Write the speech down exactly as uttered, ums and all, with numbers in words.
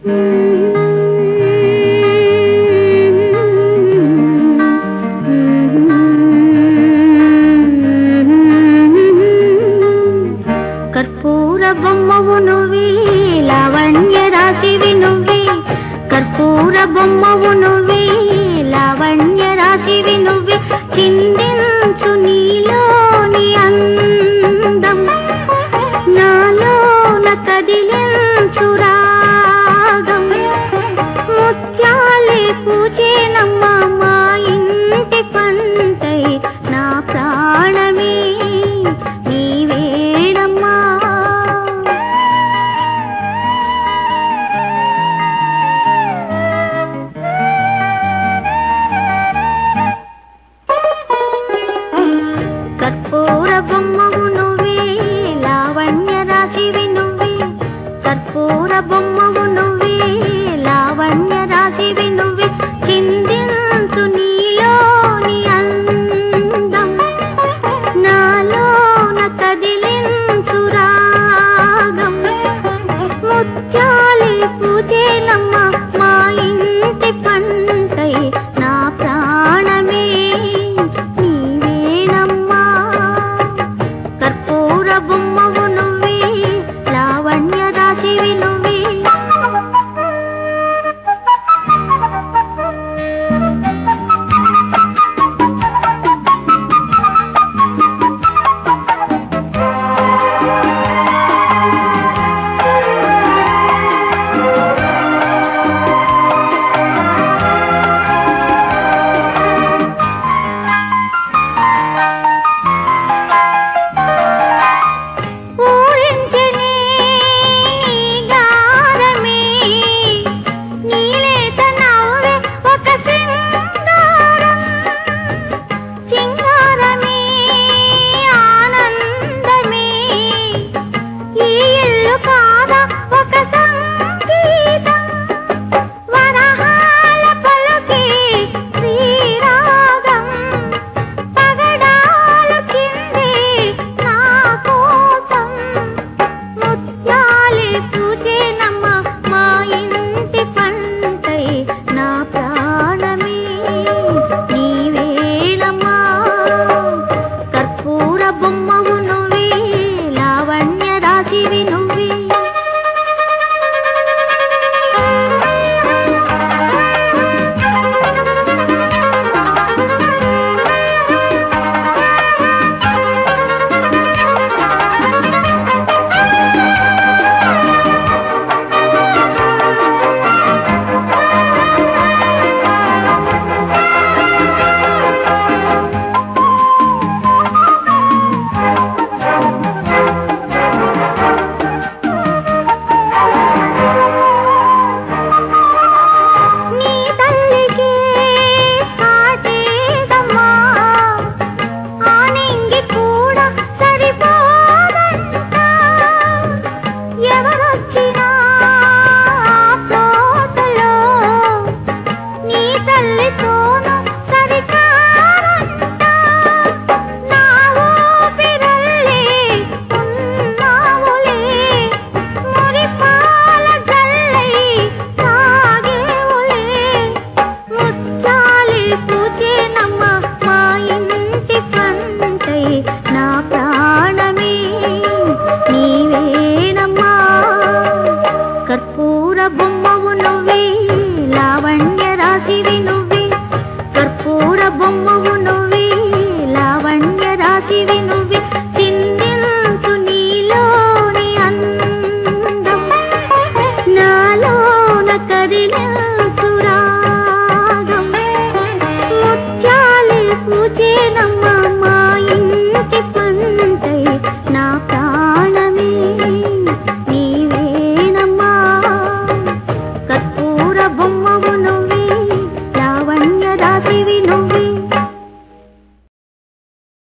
కర్పూర బొమ్మవు నువ్వే లావణ్య రాశివి నువ్వే కర్పూర బొమ్మవు నువ్వే లావణ్య రాశివి నువ్వే చిందించు నీలోని అందం నాలోన కదిలించు రాగం ముత్యాలే పూజేనమ్మ మా ఇంటి పంటై నా ప్రాణమే నీవేనమ్మా కర్పూర బొమ్మవు నువ్వే లావణ్య రాశివి నువ్వే కర్పూర బొమ్మవు నువ్వే లావణ్య రాశివి నువ్వే చిందించు నీలోని అందం నాలోన కదిలించు రాగం ముత్యాలే పూజేనమ్మ మా ఇంటి పంటై నా ప్రాణమే నీవేనమ్మా కర్పూర బొమ్మవు నువ్వే లావణ్య రాశివి నువ్వే బొమ్మవు నువ్వే లావణ్య రాశివి నువ్వే